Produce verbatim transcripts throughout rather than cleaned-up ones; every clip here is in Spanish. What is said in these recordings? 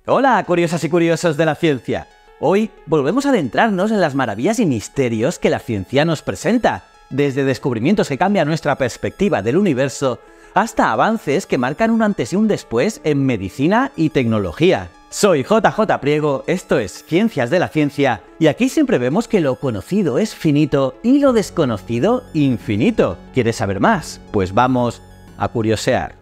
Hola, curiosas y curiosos de la ciencia. Hoy volvemos a adentrarnos en las maravillas y misterios que la ciencia nos presenta, desde descubrimientos que cambian nuestra perspectiva del universo hasta avances que marcan un antes y un después en medicina y tecnología. Soy J J Priego, esto es Ciencias de la Ciencia, y aquí siempre vemos que lo conocido es finito y lo desconocido infinito. ¿Quieres saber más? Pues vamos a curiosear.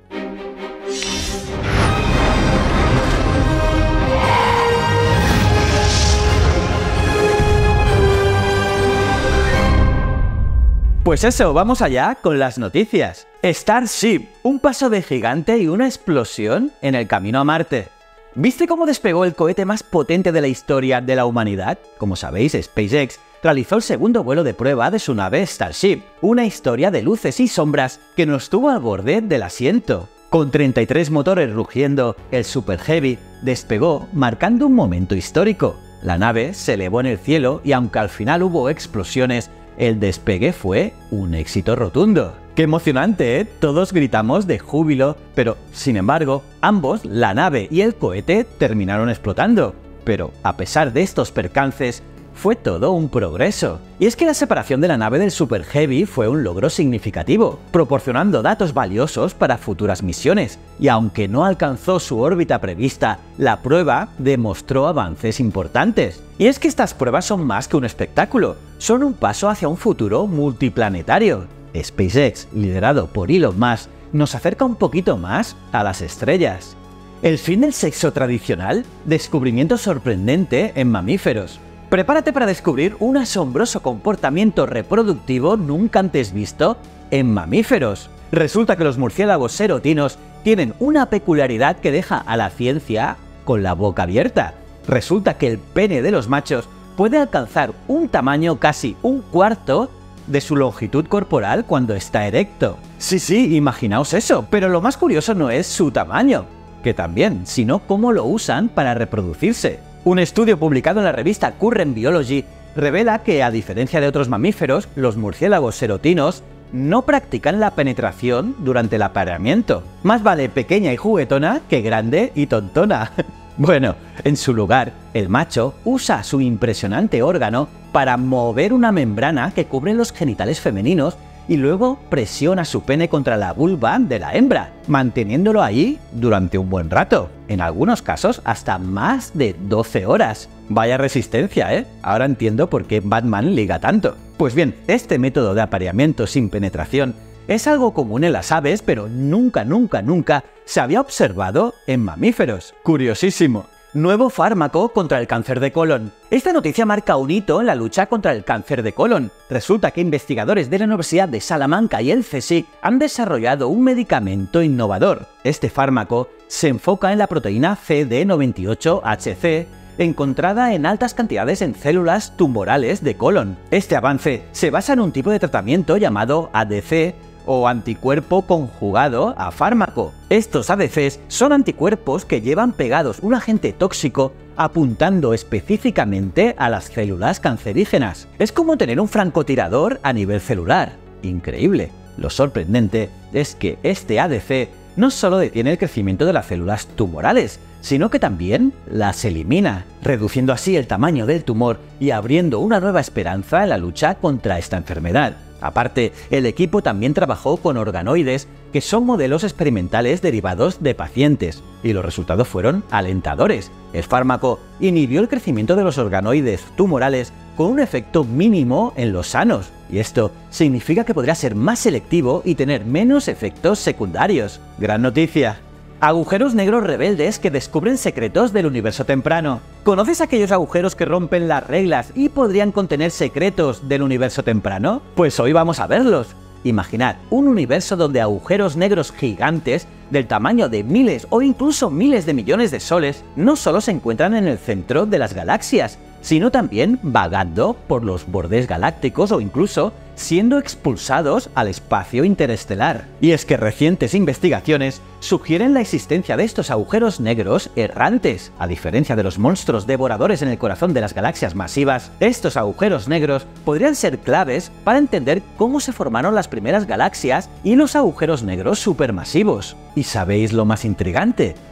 Pues eso, vamos allá con las noticias. Starship, un paso de gigante y una explosión en el camino a Marte. ¿Viste cómo despegó el cohete más potente de la historia de la humanidad? Como sabéis, SpaceX realizó el segundo vuelo de prueba de su nave Starship, una historia de luces y sombras que nos tuvo al borde del asiento. Con treinta y tres motores rugiendo, el Super Heavy despegó marcando un momento histórico. La nave se elevó en el cielo y aunque al final hubo explosiones, el despegue fue un éxito rotundo. ¡Qué emocionante, eh! Todos gritamos de júbilo, pero, sin embargo, ambos, la nave y el cohete, terminaron explotando. Pero, a pesar de estos percances, fue todo un progreso. Y es que la separación de la nave del Super Heavy fue un logro significativo, proporcionando datos valiosos para futuras misiones. Y aunque no alcanzó su órbita prevista, la prueba demostró avances importantes. Y es que estas pruebas son más que un espectáculo, son un paso hacia un futuro multiplanetario. SpaceX, liderado por Elon Musk, nos acerca un poquito más a las estrellas. El fin del sexo tradicional, descubrimiento sorprendente en mamíferos. Prepárate para descubrir un asombroso comportamiento reproductivo nunca antes visto en mamíferos. Resulta que los murciélagos serotinos tienen una peculiaridad que deja a la ciencia con la boca abierta. Resulta que el pene de los machos puede alcanzar un tamaño casi un cuarto de su longitud corporal cuando está erecto. Sí, sí, imaginaos eso, pero lo más curioso no es su tamaño, que también, sino cómo lo usan para reproducirse. Un estudio publicado en la revista Current Biology revela que, a diferencia de otros mamíferos, los murciélagos serotinos no practican la penetración durante el apareamiento. Más vale pequeña y juguetona que grande y tontona. Bueno, en su lugar, el macho usa su impresionante órgano para mover una membrana que cubre los genitales femeninos y luego presiona su pene contra la vulva de la hembra, manteniéndolo ahí durante un buen rato, en algunos casos hasta más de doce horas. Vaya resistencia, ¿eh? Ahora entiendo por qué Batman liga tanto. Pues bien, este método de apareamiento sin penetración es algo común en las aves, pero nunca, nunca, nunca se había observado en mamíferos. Curiosísimo. Nuevo fármaco contra el cáncer de colon. Esta noticia marca un hito en la lucha contra el cáncer de colon. Resulta que investigadores de la Universidad de Salamanca y el CSIC han desarrollado un medicamento innovador. Este fármaco se enfoca en la proteína C D noventa y ocho H C, encontrada en altas cantidades en células tumorales de colon. Este avance se basa en un tipo de tratamiento llamado A D C, o anticuerpo conjugado a fármaco. Estos A D Cs son anticuerpos que llevan pegados un agente tóxico apuntando específicamente a las células cancerígenas. Es como tener un francotirador a nivel celular. Increíble. Lo sorprendente es que este A D C no solo detiene el crecimiento de las células tumorales, sino que también las elimina, reduciendo así el tamaño del tumor y abriendo una nueva esperanza en la lucha contra esta enfermedad. Aparte, el equipo también trabajó con organoides, que son modelos experimentales derivados de pacientes, y los resultados fueron alentadores. El fármaco inhibió el crecimiento de los organoides tumorales con un efecto mínimo en los sanos, y esto significa que podría ser más selectivo y tener menos efectos secundarios. ¡Gran noticia! Agujeros negros rebeldes que descubren secretos del universo temprano. ¿Conoces aquellos agujeros que rompen las reglas y podrían contener secretos del universo temprano? Pues hoy vamos a verlos. Imaginad un universo donde agujeros negros gigantes, del tamaño de miles o incluso miles de millones de soles, no solo se encuentran en el centro de las galaxias, sino también vagando por los bordes galácticos o incluso siendo expulsados al espacio interestelar. Y es que recientes investigaciones sugieren la existencia de estos agujeros negros errantes. A diferencia de los monstruos devoradores en el corazón de las galaxias masivas, estos agujeros negros podrían ser claves para entender cómo se formaron las primeras galaxias y los agujeros negros supermasivos. ¿Y sabéis lo más intrigante?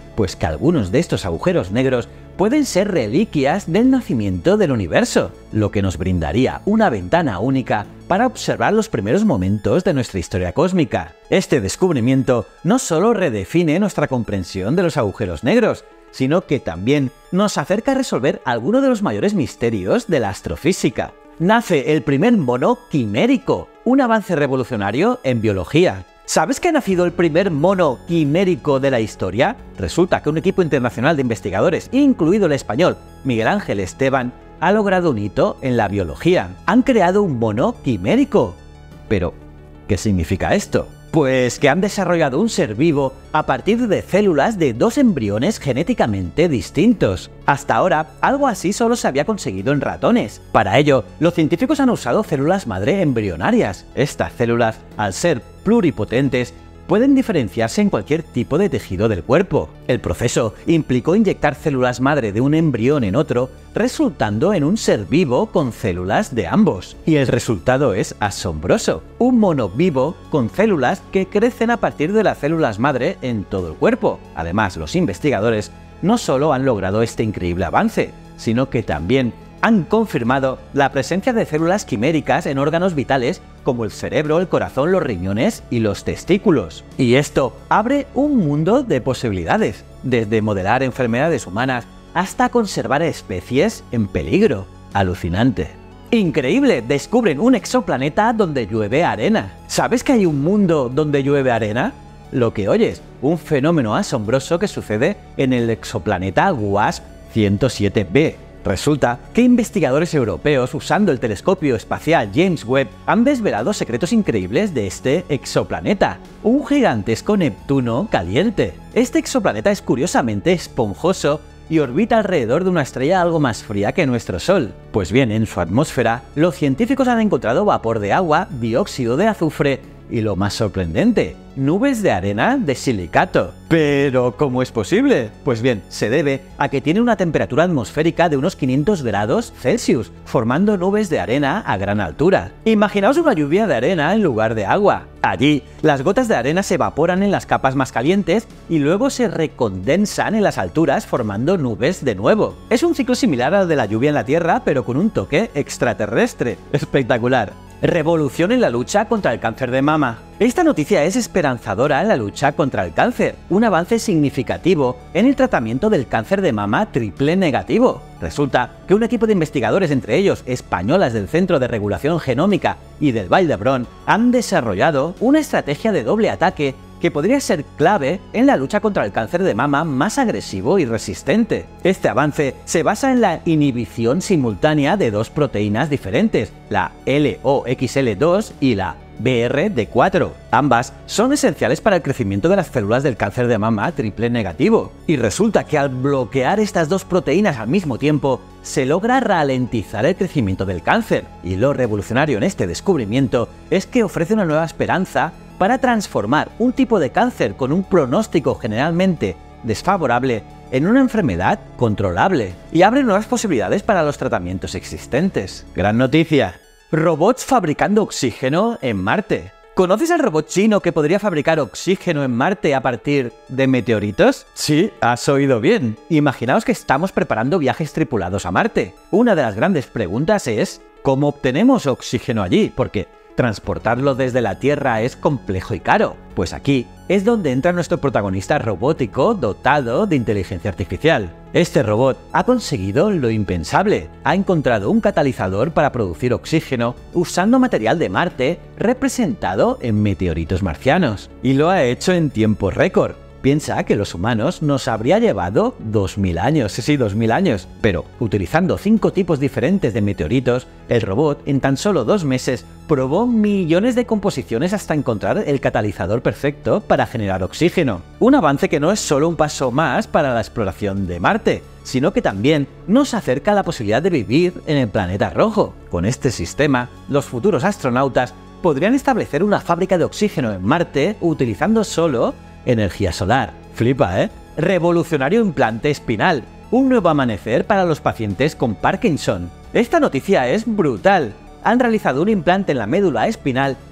Pues que algunos de estos agujeros negros pueden ser reliquias del nacimiento del universo, lo que nos brindaría una ventana única para observar los primeros momentos de nuestra historia cósmica. Este descubrimiento no solo redefine nuestra comprensión de los agujeros negros, sino que también nos acerca a resolver algunos de los mayores misterios de la astrofísica. Nace el primer mono quimérico, un avance revolucionario en biología. ¿Sabes que ha nacido el primer mono quimérico de la historia? Resulta que un equipo internacional de investigadores, incluido el español Miguel Ángel Esteban, ha logrado un hito en la biología. Han creado un mono quimérico. Pero, ¿qué significa esto? Pues que han desarrollado un ser vivo a partir de células de dos embriones genéticamente distintos. Hasta ahora, algo así solo se había conseguido en ratones. Para ello, los científicos han usado células madre embrionarias. Estas células, al ser pluripotentes, pueden diferenciarse en cualquier tipo de tejido del cuerpo. El proceso implicó inyectar células madre de un embrión en otro, resultando en un ser vivo con células de ambos. Y el resultado es asombroso. Un mono vivo con células que crecen a partir de las células madre en todo el cuerpo. Además, los investigadores no solo han logrado este increíble avance, sino que también han confirmado la presencia de células quiméricas en órganos vitales como el cerebro, el corazón, los riñones y los testículos. Y esto abre un mundo de posibilidades, desde modelar enfermedades humanas hasta conservar especies en peligro. Alucinante. ¡Increíble! Descubren un exoplaneta donde llueve arena. ¿Sabes que hay un mundo donde llueve arena? Lo que oyes, un fenómeno asombroso que sucede en el exoplaneta WASP ciento siete b. Resulta que investigadores europeos, usando el telescopio espacial James Webb, han desvelado secretos increíbles de este exoplaneta, un gigantesco Neptuno caliente. Este exoplaneta es curiosamente esponjoso y orbita alrededor de una estrella algo más fría que nuestro Sol. Pues bien, en su atmósfera, los científicos han encontrado vapor de agua, dióxido de azufre y, lo más sorprendente, nubes de arena de silicato. ¿Pero cómo es posible? Pues bien, se debe a que tiene una temperatura atmosférica de unos quinientos grados Celsius, formando nubes de arena a gran altura. Imaginaos una lluvia de arena en lugar de agua. Allí, las gotas de arena se evaporan en las capas más calientes y luego se recondensan en las alturas formando nubes de nuevo. Es un ciclo similar al de la lluvia en la Tierra, pero con un toque extraterrestre. Espectacular. Revolución en la lucha contra el cáncer de mama. Esta noticia es esperanzadora en la lucha contra el cáncer, un avance significativo en el tratamiento del cáncer de mama triple negativo. Resulta que un equipo de investigadores, entre ellos españolas del Centro de Regulación Genómica y del Vall d'Hebron, han desarrollado una estrategia de doble ataque que podría ser clave en la lucha contra el cáncer de mama más agresivo y resistente. Este avance se basa en la inhibición simultánea de dos proteínas diferentes, la L O X L dos y la B R D cuatro. Ambas son esenciales para el crecimiento de las células del cáncer de mama triple negativo. Y resulta que al bloquear estas dos proteínas al mismo tiempo, se logra ralentizar el crecimiento del cáncer. Y lo revolucionario en este descubrimiento es que ofrece una nueva esperanza para transformar un tipo de cáncer con un pronóstico generalmente desfavorable en una enfermedad controlable y abre nuevas posibilidades para los tratamientos existentes. ¡Gran noticia! Robots fabricando oxígeno en Marte. ¿Conoces al robot chino que podría fabricar oxígeno en Marte a partir de meteoritos? Sí, has oído bien. Imaginaos que estamos preparando viajes tripulados a Marte. Una de las grandes preguntas es ¿cómo obtenemos oxígeno allí? Porque transportarlo desde la Tierra es complejo y caro. Pues aquí es donde entra nuestro protagonista robótico dotado de inteligencia artificial. Este robot ha conseguido lo impensable. Ha encontrado un catalizador para producir oxígeno usando material de Marte representado en meteoritos marcianos. Y lo ha hecho en tiempo récord. Piensa que los humanos nos habría llevado dos mil años, sí, sí, dos mil años, pero utilizando cinco tipos diferentes de meteoritos, el robot en tan solo dos meses probó millones de composiciones hasta encontrar el catalizador perfecto para generar oxígeno. Un avance que no es solo un paso más para la exploración de Marte, sino que también nos acerca a la posibilidad de vivir en el planeta rojo. Con este sistema, los futuros astronautas podrían establecer una fábrica de oxígeno en Marte utilizando solo energía solar. Flipa, ¿eh? Revolucionario implante espinal. Un nuevo amanecer para los pacientes con Parkinson. Esta noticia es brutal. Han realizado un implante en la médula espinal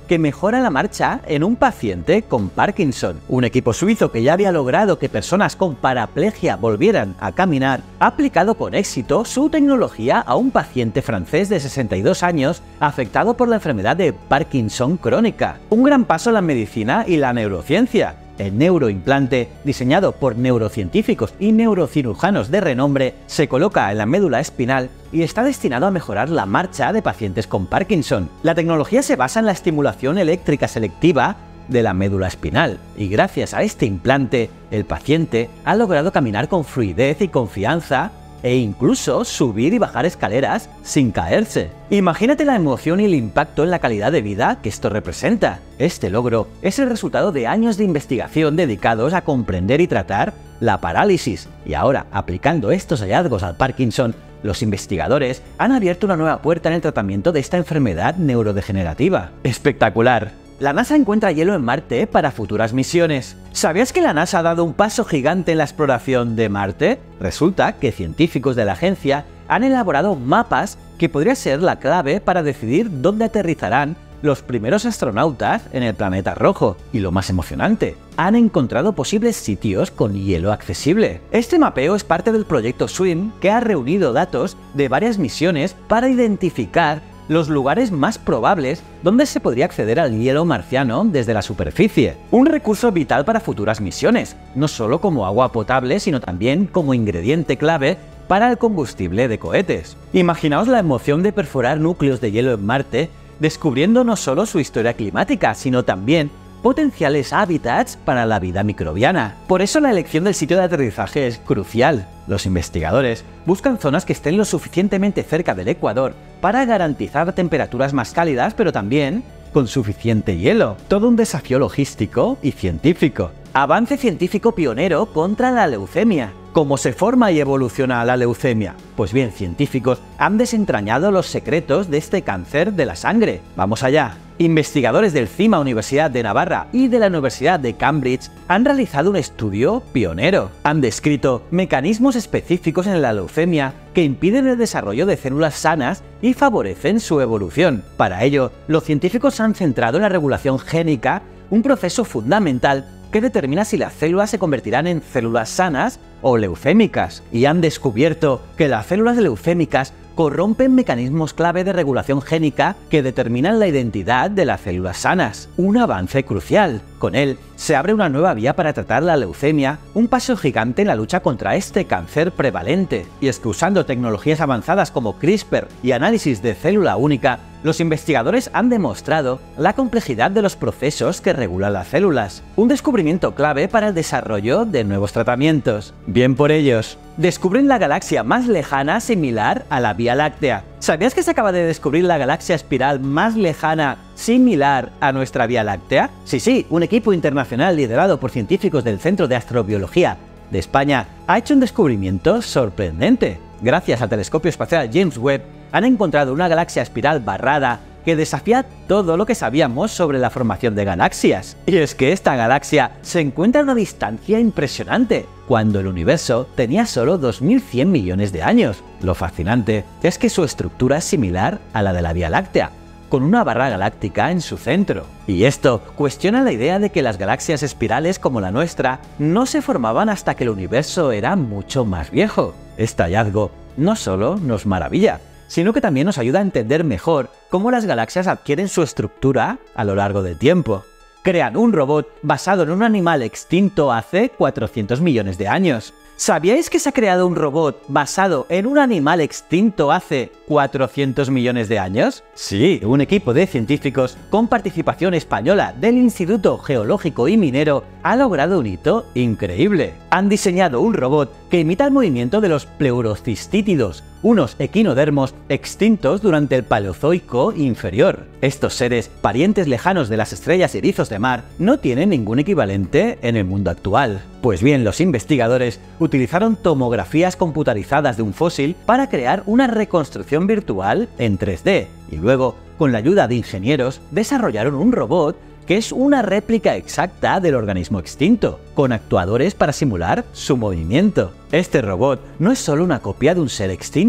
que mejora la marcha en un paciente con Parkinson. Un equipo suizo que ya había logrado que personas con paraplegia volvieran a caminar ha aplicado con éxito su tecnología a un paciente francés de sesenta y dos años afectado por la enfermedad de Parkinson crónica. Un gran paso en la medicina y la neurociencia. El neuroimplante, diseñado por neurocientíficos y neurocirujanos de renombre, se coloca en la médula espinal y está destinado a mejorar la marcha de pacientes con Parkinson. La tecnología se basa en la estimulación eléctrica selectiva de la médula espinal, y gracias a este implante, el paciente ha logrado caminar con fluidez y confianza e incluso subir y bajar escaleras sin caerse. Imagínate la emoción y el impacto en la calidad de vida que esto representa. Este logro es el resultado de años de investigación dedicados a comprender y tratar la parálisis, y ahora, aplicando estos hallazgos al Parkinson, los investigadores han abierto una nueva puerta en el tratamiento de esta enfermedad neurodegenerativa. ¡Espectacular! La NASA encuentra hielo en Marte para futuras misiones. ¿Sabías que la NASA ha dado un paso gigante en la exploración de Marte? Resulta que científicos de la agencia han elaborado mapas que podrían ser la clave para decidir dónde aterrizarán los primeros astronautas en el planeta rojo. Y lo más emocionante, han encontrado posibles sitios con hielo accesible. Este mapeo es parte del proyecto SWIM, que ha reunido datos de varias misiones para identificar los lugares más probables donde se podría acceder al hielo marciano desde la superficie. Un recurso vital para futuras misiones, no solo como agua potable, sino también como ingrediente clave para el combustible de cohetes. Imaginaos la emoción de perforar núcleos de hielo en Marte, descubriendo no solo su historia climática, sino también potenciales hábitats para la vida microbiana. Por eso la elección del sitio de aterrizaje es crucial. Los investigadores buscan zonas que estén lo suficientemente cerca del Ecuador para garantizar temperaturas más cálidas, pero también con suficiente hielo. Todo un desafío logístico y científico. Avance científico pionero contra la leucemia. ¿Cómo se forma y evoluciona la leucemia? Pues bien, científicos han desentrañado los secretos de este cáncer de la sangre. ¡Vamos allá! Investigadores del CIMA Universidad de Navarra y de la Universidad de Cambridge han realizado un estudio pionero. Han descrito mecanismos específicos en la leucemia que impiden el desarrollo de células sanas y favorecen su evolución. Para ello, los científicos se han centrado en la regulación génica, un proceso fundamental que determina si las células se convertirán en células sanas o leucémicas, y han descubierto que las células leucémicas corrompen mecanismos clave de regulación génica que determinan la identidad de las células sanas. Un avance crucial. Con él se abre una nueva vía para tratar la leucemia, un paso gigante en la lucha contra este cáncer prevalente. Y es que usando tecnologías avanzadas como CRISPR y análisis de célula única, los investigadores han demostrado la complejidad de los procesos que regulan las células. Un descubrimiento clave para el desarrollo de nuevos tratamientos. Bien por ellos. Descubren la galaxia más lejana similar a la Vía Láctea. ¿Sabías que se acaba de descubrir la galaxia espiral más lejana similar a nuestra Vía Láctea? Sí, sí, un equipo internacional liderado por científicos del Centro de Astrobiología de España ha hecho un descubrimiento sorprendente. Gracias al telescopio espacial James Webb, han encontrado una galaxia espiral barrada que desafía todo lo que sabíamos sobre la formación de galaxias. Y es que esta galaxia se encuentra a una distancia impresionante, cuando el universo tenía solo dos mil cien millones de años. Lo fascinante es que su estructura es similar a la de la Vía Láctea, con una barra galáctica en su centro. Y esto cuestiona la idea de que las galaxias espirales como la nuestra no se formaban hasta que el universo era mucho más viejo. Este hallazgo no solo nos maravilla, sino que también nos ayuda a entender mejor cómo las galaxias adquieren su estructura a lo largo del tiempo. Crean un robot basado en un animal extinto hace cuatrocientos millones de años. ¿Sabíais que se ha creado un robot basado en un animal extinto hace cuatrocientos millones de años? Sí, un equipo de científicos con participación española del Instituto Geológico y Minero ha logrado un hito increíble. Han diseñado un robot que imita el movimiento de los pleurocistítidos, unos equinodermos extintos durante el Paleozoico inferior. Estos seres, parientes lejanos de las estrellas y erizos de mar, no tienen ningún equivalente en el mundo actual. Pues bien, los investigadores utilizaron tomografías computarizadas de un fósil para crear una reconstrucción virtual en tres D, y luego, con la ayuda de ingenieros, desarrollaron un robot que es una réplica exacta del organismo extinto, con actuadores para simular su movimiento. Este robot no es solo una copia de un ser extinto,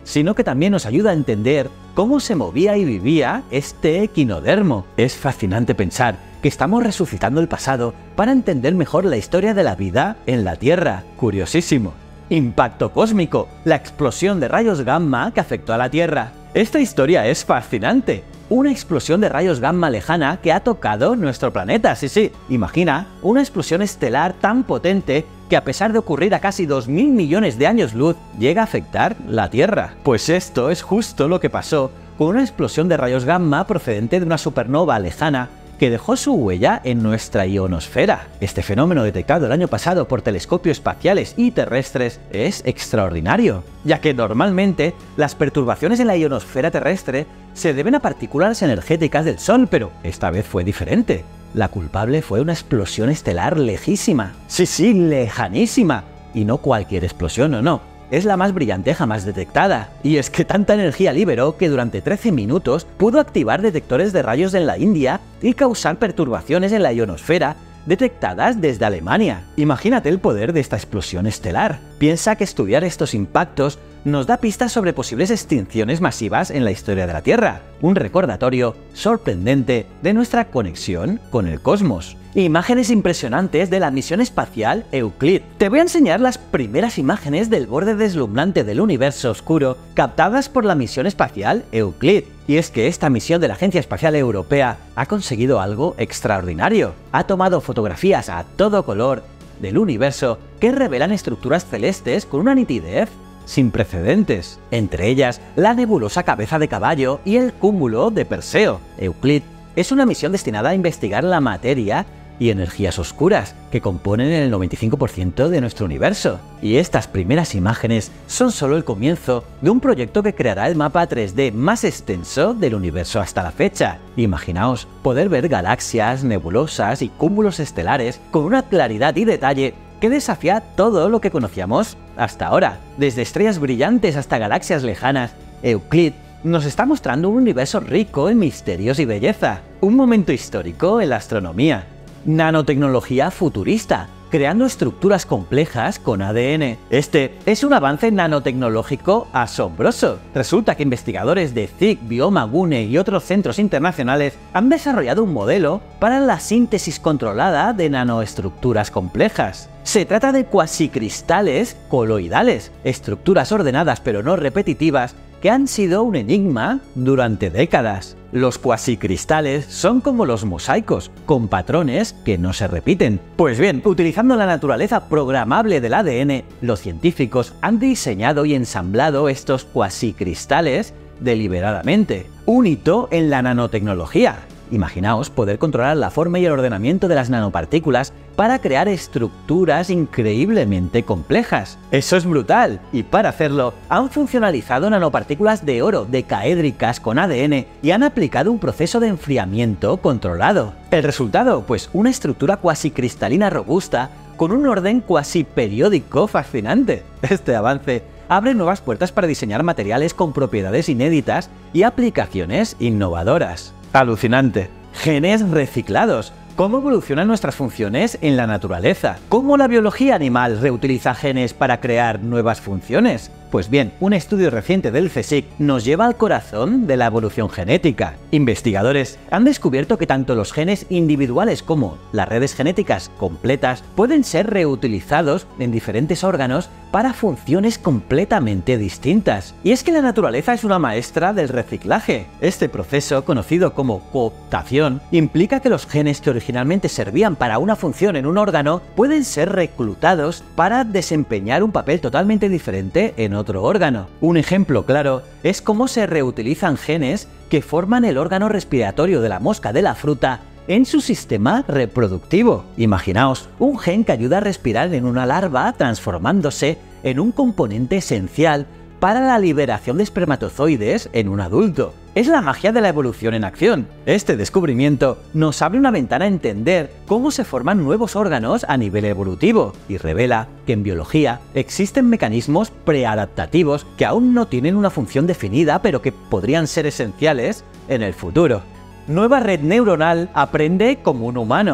sino que también nos ayuda a entender cómo se movía y vivía este equinodermo. Es fascinante pensar que estamos resucitando el pasado para entender mejor la historia de la vida en la Tierra. Curiosísimo. Impacto cósmico, la explosión de rayos gamma que afectó a la Tierra. Esta historia es fascinante. Una explosión de rayos gamma lejana que ha tocado nuestro planeta, sí, sí. Imagina una explosión estelar tan potente que a pesar de ocurrir a casi dos mil millones de años luz, llega a afectar la Tierra. Pues esto es justo lo que pasó con una explosión de rayos gamma procedente de una supernova lejana que dejó su huella en nuestra ionosfera. Este fenómeno detectado el año pasado por telescopios espaciales y terrestres es extraordinario, ya que normalmente las perturbaciones en la ionosfera terrestre se deben a partículas energéticas del Sol, pero esta vez fue diferente. La culpable fue una explosión estelar lejísima. Sí, sí, lejanísima. Y no cualquier explosión, o no. Es la más brillante jamás detectada. Y es que tanta energía liberó que durante trece minutos pudo activar detectores de rayos en la India y causar perturbaciones en la ionosfera detectadas desde Alemania. Imagínate el poder de esta explosión estelar. Piensa que estudiar estos impactos nos da pistas sobre posibles extinciones masivas en la historia de la Tierra, un recordatorio sorprendente de nuestra conexión con el cosmos. Imágenes impresionantes de la misión espacial Euclid. Te voy a enseñar las primeras imágenes del borde deslumbrante del universo oscuro captadas por la misión espacial Euclid. Y es que esta misión de la Agencia Espacial Europea ha conseguido algo extraordinario. Ha tomado fotografías a todo color del universo que revelan estructuras celestes con una nitidez sin precedentes, entre ellas la nebulosa cabeza de caballo y el cúmulo de Perseo. Euclid es una misión destinada a investigar la materia y energías oscuras que componen el noventa y cinco por ciento de nuestro universo. Y estas primeras imágenes son solo el comienzo de un proyecto que creará el mapa tres D más extenso del universo hasta la fecha. Imaginaos poder ver galaxias, nebulosas y cúmulos estelares con una claridad y detalle que desafía todo lo que conocíamos hasta ahora. Desde estrellas brillantes hasta galaxias lejanas, Euclid nos está mostrando un universo rico en misterios y belleza. Un momento histórico en la astronomía. Nanotecnología futurista, creando estructuras complejas con A D N. Este es un avance nanotecnológico asombroso. Resulta que investigadores de C I C, Bioma, Gune y otros centros internacionales han desarrollado un modelo para la síntesis controlada de nanoestructuras complejas. Se trata de cuasicristales coloidales, estructuras ordenadas pero no repetitivas que han sido un enigma durante décadas. Los cuasicristales son como los mosaicos, con patrones que no se repiten. Pues bien, utilizando la naturaleza programable del A D N, los científicos han diseñado y ensamblado estos cuasicristales deliberadamente. Un hito en la nanotecnología. Imaginaos poder controlar la forma y el ordenamiento de las nanopartículas para crear estructuras increíblemente complejas. ¡Eso es brutal! Y para hacerlo, han funcionalizado nanopartículas de oro decaédricas con A D N y han aplicado un proceso de enfriamiento controlado. ¿El resultado? Pues una estructura cuasicristalina robusta con un orden cuasi periódico fascinante. Este avance abre nuevas puertas para diseñar materiales con propiedades inéditas y aplicaciones innovadoras. Alucinante. Genes reciclados. ¿Cómo evolucionan nuestras funciones en la naturaleza? ¿Cómo la biología animal reutiliza genes para crear nuevas funciones? Pues bien, un estudio reciente del C SIC nos lleva al corazón de la evolución genética. Investigadores han descubierto que tanto los genes individuales como las redes genéticas completas pueden ser reutilizados en diferentes órganos para funciones completamente distintas. Y es que la naturaleza es una maestra del reciclaje. Este proceso, conocido como cooptación, implica que los genes que originalmente servían para una función en un órgano pueden ser reclutados para desempeñar un papel totalmente diferente en otro órgano. Un ejemplo claro es cómo se reutilizan genes que forman el órgano respiratorio de la mosca de la fruta en su sistema reproductivo. Imaginaos un gen que ayuda a respirar en una larva transformándose en un componente esencial para la liberación de espermatozoides en un adulto. Es la magia de la evolución en acción. Este descubrimiento nos abre una ventana a entender cómo se forman nuevos órganos a nivel evolutivo y revela que en biología existen mecanismos preadaptativos que aún no tienen una función definida pero que podrían ser esenciales en el futuro. Nueva red neuronal aprende como un humano.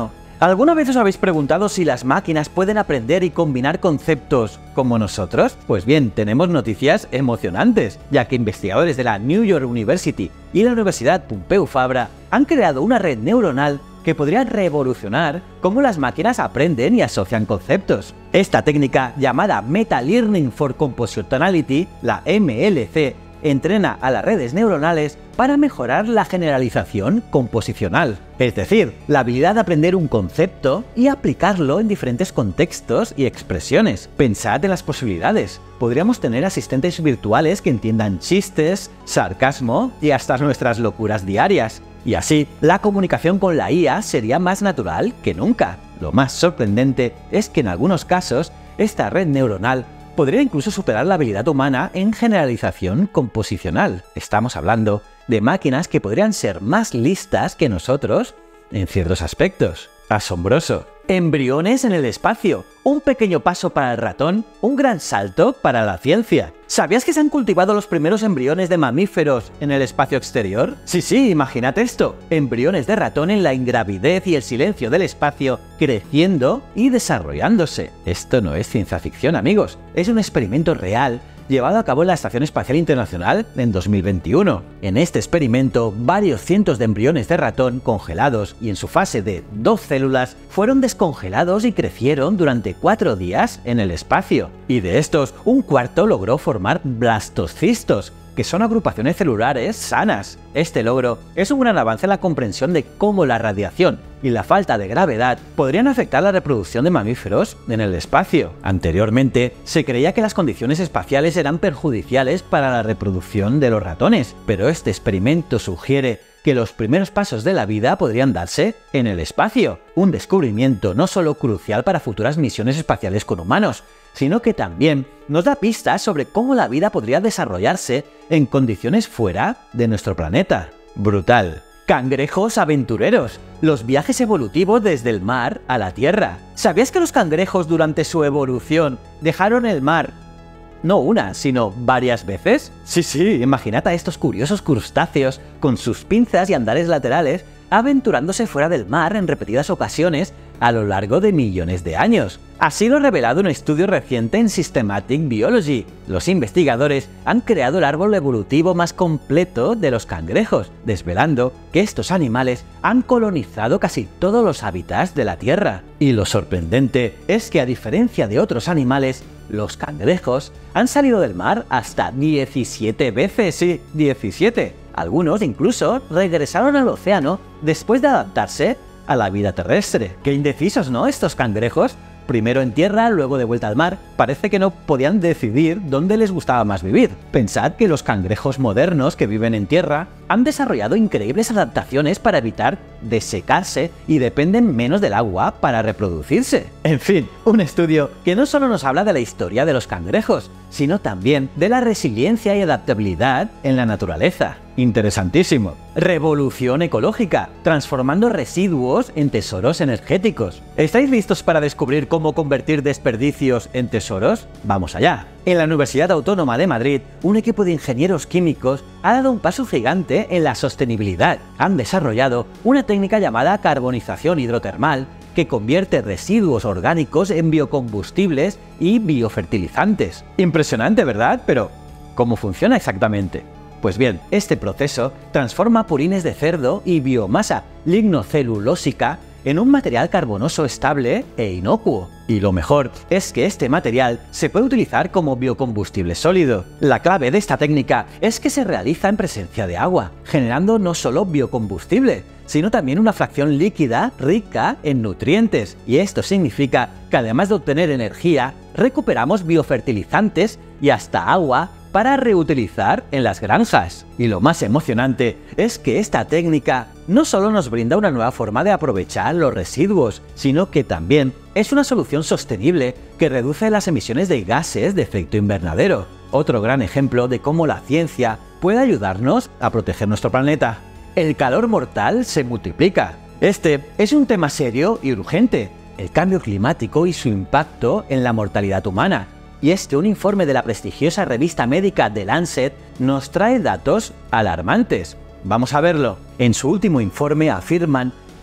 ¿Alguna vez os habéis preguntado si las máquinas pueden aprender y combinar conceptos como nosotros? Pues bien, tenemos noticias emocionantes, ya que investigadores de la New York University y la Universidad Pompeu Fabra han creado una red neuronal que podría revolucionar cómo las máquinas aprenden y asocian conceptos. Esta técnica, llamada Meta Learning for Compositionality, la M L C, entrena a las redes neuronales para mejorar la generalización composicional, es decir, la habilidad de aprender un concepto y aplicarlo en diferentes contextos y expresiones. Pensad en las posibilidades. Podríamos tener asistentes virtuales que entiendan chistes, sarcasmo y hasta nuestras locuras diarias. Y así, la comunicación con la I A sería más natural que nunca. Lo más sorprendente es que en algunos casos, esta red neuronal podría incluso superar la habilidad humana en generalización composicional. Estamos hablando de máquinas que podrían ser más listas que nosotros en ciertos aspectos. ¡Asombroso! Embriones en el espacio. Un pequeño paso para el ratón, un gran salto para la ciencia. ¿Sabías que se han cultivado los primeros embriones de mamíferos en el espacio exterior? Sí, sí, imagínate esto. Embriones de ratón en la ingravidez y el silencio del espacio, creciendo y desarrollándose. Esto no es ciencia ficción, amigos. Es un experimento real llevado a cabo en la Estación Espacial Internacional en dos mil veintiuno. En este experimento, varios cientos de embriones de ratón congelados y en su fase de dos células fueron descongelados y crecieron durante cuatro días en el espacio. Y de estos, un cuarto logró formar blastocistos, que son agrupaciones celulares sanas. Este logro es un gran avance en la comprensión de cómo la radiación y la falta de gravedad podrían afectar la reproducción de mamíferos en el espacio. Anteriormente, se creía que las condiciones espaciales eran perjudiciales para la reproducción de los ratones, pero este experimento sugiere que los primeros pasos de la vida podrían darse en el espacio. Un descubrimiento no solo crucial para futuras misiones espaciales con humanos, sino que también nos da pistas sobre cómo la vida podría desarrollarse en condiciones fuera de nuestro planeta. ¡Brutal! Cangrejos aventureros. Los viajes evolutivos desde el mar a la tierra. ¿Sabías que los cangrejos durante su evolución dejaron el mar no una, sino varias veces? Sí, sí, imaginad a estos curiosos crustáceos con sus pinzas y andares laterales aventurándose fuera del mar en repetidas ocasiones a lo largo de millones de años. Así lo ha revelado un estudio reciente en Systematic Biology. Los investigadores han creado el árbol evolutivo más completo de los cangrejos, desvelando que estos animales han colonizado casi todos los hábitats de la Tierra. Y lo sorprendente es que, a diferencia de otros animales, los cangrejos han salido del mar hasta diecisiete veces, sí, diecisiete. Algunos incluso regresaron al océano después de adaptarse a la vida terrestre. Qué indecisos, ¿no?, estos cangrejos. Primero en tierra, luego de vuelta al mar. Parece que no podían decidir dónde les gustaba más vivir. Pensad que los cangrejos modernos que viven en tierra han desarrollado increíbles adaptaciones para evitar desecarse y dependen menos del agua para reproducirse. En fin, un estudio que no solo nos habla de la historia de los cangrejos, sino también de la resiliencia y adaptabilidad en la naturaleza. Interesantísimo. Revolución ecológica, transformando residuos en tesoros energéticos. ¿Estáis listos para descubrir cómo convertir desperdicios en tesoros? ¡Vamos allá! En la Universidad Autónoma de Madrid, un equipo de ingenieros químicos ha dado un paso gigante en la sostenibilidad. Han desarrollado una técnica llamada carbonización hidrotermal que convierte residuos orgánicos en biocombustibles y biofertilizantes. Impresionante, ¿verdad? Pero, ¿cómo funciona exactamente? Pues bien, este proceso transforma purines de cerdo y biomasa lignocelulósica en un material carbonoso estable e inocuo. Y lo mejor es que este material se puede utilizar como biocombustible sólido. La clave de esta técnica es que se realiza en presencia de agua, generando no solo biocombustible, sino también una fracción líquida rica en nutrientes. Y esto significa que, además de obtener energía, recuperamos biofertilizantes y hasta agua para reutilizar en las granjas. Y lo más emocionante es que esta técnica no solo nos brinda una nueva forma de aprovechar los residuos, sino que también es una solución sostenible que reduce las emisiones de gases de efecto invernadero. Otro gran ejemplo de cómo la ciencia puede ayudarnos a proteger nuestro planeta. El calor mortal se multiplica. Este es un tema serio y urgente, el cambio climático y su impacto en la mortalidad humana. Y este, un informe de la prestigiosa revista médica The Lancet, nos trae datos alarmantes. Vamos a verlo. En su último informe afirman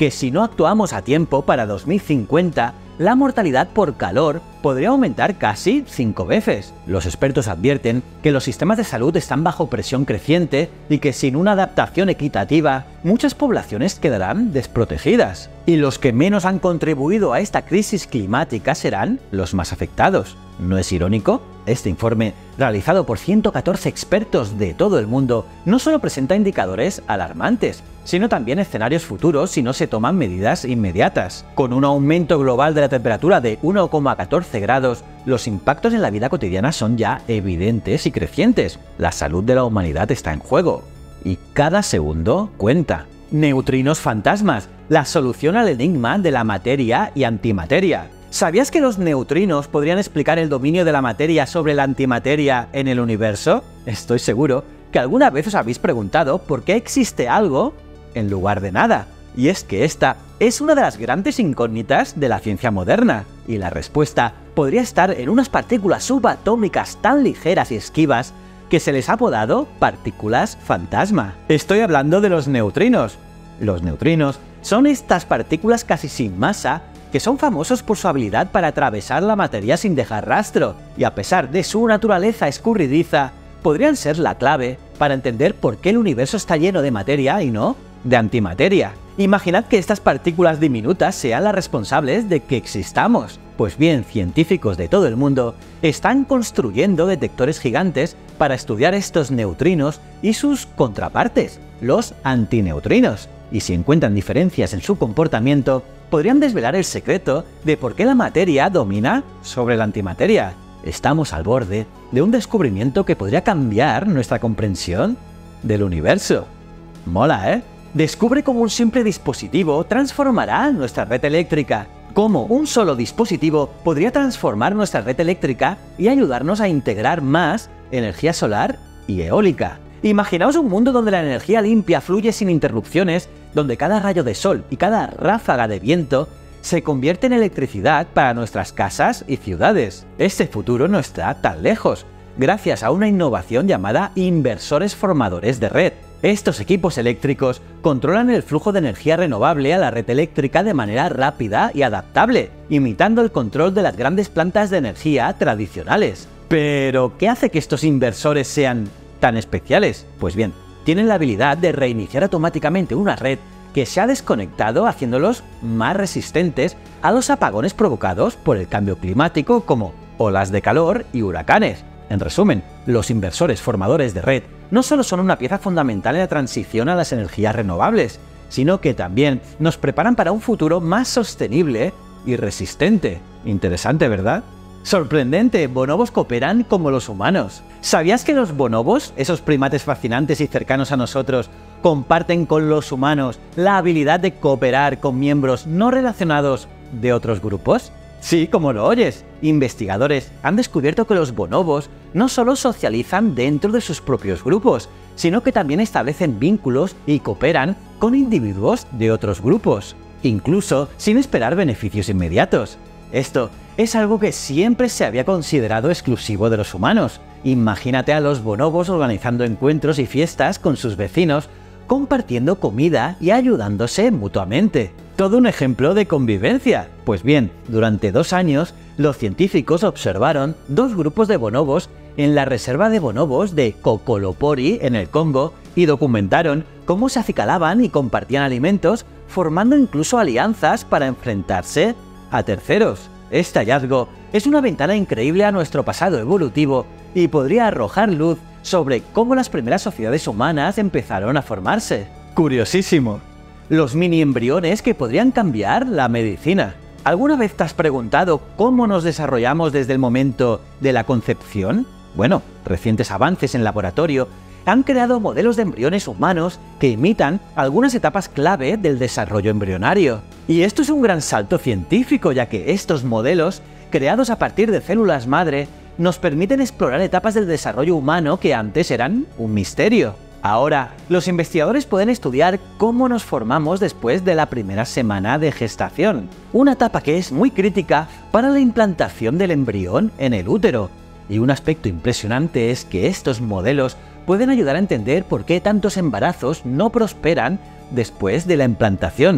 que si no actuamos a tiempo para dos mil cincuenta, la mortalidad por calor podría aumentar casi cinco veces. Los expertos advierten que los sistemas de salud están bajo presión creciente y que sin una adaptación equitativa, muchas poblaciones quedarán desprotegidas. Y los que menos han contribuido a esta crisis climática serán los más afectados. ¿No es irónico? Este informe, realizado por ciento catorce expertos de todo el mundo, no solo presenta indicadores alarmantes, sino también escenarios futuros si no se toman medidas inmediatas. Con un aumento global de la temperatura de uno coma catorce grados, los impactos en la vida cotidiana son ya evidentes y crecientes. La salud de la humanidad está en juego. Y cada segundo cuenta. Neutrinos fantasmas, la solución al enigma de la materia y antimateria. ¿Sabías que los neutrinos podrían explicar el dominio de la materia sobre la antimateria en el universo? Estoy seguro que alguna vez os habéis preguntado por qué existe algo en lugar de nada. Y es que esta es una de las grandes incógnitas de la ciencia moderna. Y la respuesta podría estar en unas partículas subatómicas tan ligeras y esquivas que se les ha apodado partículas fantasma. Estoy hablando de los neutrinos. Los neutrinos son estas partículas casi sin masa que son famosos por su habilidad para atravesar la materia sin dejar rastro, y a pesar de su naturaleza escurridiza, podrían ser la clave para entender por qué el universo está lleno de materia y no de antimateria. Imaginad que estas partículas diminutas sean las responsables de que existamos. Pues bien, científicos de todo el mundo están construyendo detectores gigantes para estudiar estos neutrinos y sus contrapartes, los antineutrinos. Y si encuentran diferencias en su comportamiento, podrían desvelar el secreto de por qué la materia domina sobre la antimateria. Estamos al borde de un descubrimiento que podría cambiar nuestra comprensión del universo. Mola, ¿eh? Descubre cómo un simple dispositivo transformará nuestra red eléctrica. Cómo un solo dispositivo podría transformar nuestra red eléctrica y ayudarnos a integrar más energía solar y eólica. Imaginaos un mundo donde la energía limpia fluye sin interrupciones, donde cada rayo de sol y cada ráfaga de viento se convierte en electricidad para nuestras casas y ciudades. Este futuro no está tan lejos, gracias a una innovación llamada inversores formadores de red. Estos equipos eléctricos controlan el flujo de energía renovable a la red eléctrica de manera rápida y adaptable, imitando el control de las grandes plantas de energía tradicionales. Pero, ¿qué hace que estos inversores sean tan especiales? Pues bien, tienen la habilidad de reiniciar automáticamente una red que se ha desconectado, haciéndolos más resistentes a los apagones provocados por el cambio climático, como olas de calor y huracanes. En resumen, los inversores formadores de red no solo son una pieza fundamental en la transición a las energías renovables, sino que también nos preparan para un futuro más sostenible y resistente. Interesante, ¿verdad? Sorprendente, bonobos cooperan como los humanos. ¿Sabías que los bonobos, esos primates fascinantes y cercanos a nosotros, comparten con los humanos la habilidad de cooperar con miembros no relacionados de otros grupos? Sí, como lo oyes, investigadores han descubierto que los bonobos no solo socializan dentro de sus propios grupos, sino que también establecen vínculos y cooperan con individuos de otros grupos, incluso sin esperar beneficios inmediatos. Esto es algo que siempre se había considerado exclusivo de los humanos. Imagínate a los bonobos organizando encuentros y fiestas con sus vecinos, compartiendo comida y ayudándose mutuamente. Todo un ejemplo de convivencia. Pues bien, durante dos años, los científicos observaron dos grupos de bonobos en la reserva de bonobos de Kokolopori, en el Congo, y documentaron cómo se acicalaban y compartían alimentos, formando incluso alianzas para enfrentarse a terceros. Este hallazgo es una ventana increíble a nuestro pasado evolutivo y podría arrojar luz sobre cómo las primeras sociedades humanas empezaron a formarse. Curiosísimo. Los mini embriones que podrían cambiar la medicina. ¿Alguna vez te has preguntado cómo nos desarrollamos desde el momento de la concepción? Bueno, recientes avances en laboratorio han creado modelos de embriones humanos que imitan algunas etapas clave del desarrollo embrionario. Y esto es un gran salto científico, ya que estos modelos, creados a partir de células madre, nos permiten explorar etapas del desarrollo humano que antes eran un misterio. Ahora, los investigadores pueden estudiar cómo nos formamos después de la primera semana de gestación, una etapa que es muy crítica para la implantación del embrión en el útero. Y un aspecto impresionante es que estos modelos pueden ayudar a entender por qué tantos embarazos no prosperan después de la implantación.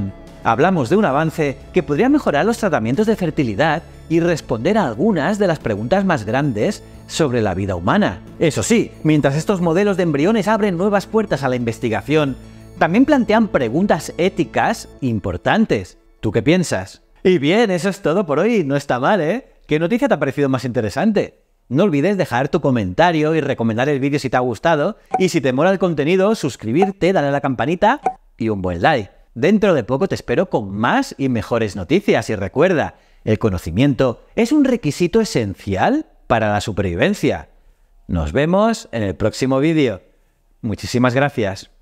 Hablamos de un avance que podría mejorar los tratamientos de fertilidad y responder a algunas de las preguntas más grandes sobre la vida humana. Eso sí, mientras estos modelos de embriones abren nuevas puertas a la investigación, también plantean preguntas éticas importantes. ¿Tú qué piensas? Y bien, eso es todo por hoy. No está mal, ¿eh? ¿Qué noticia te ha parecido más interesante? No olvides dejar tu comentario y recomendar el vídeo si te ha gustado. Y si te mola el contenido, suscribirte, darle a la campanita y un buen like. Dentro de poco te espero con más y mejores noticias. Y recuerda, el conocimiento es un requisito esencial para la supervivencia. Nos vemos en el próximo vídeo. Muchísimas gracias.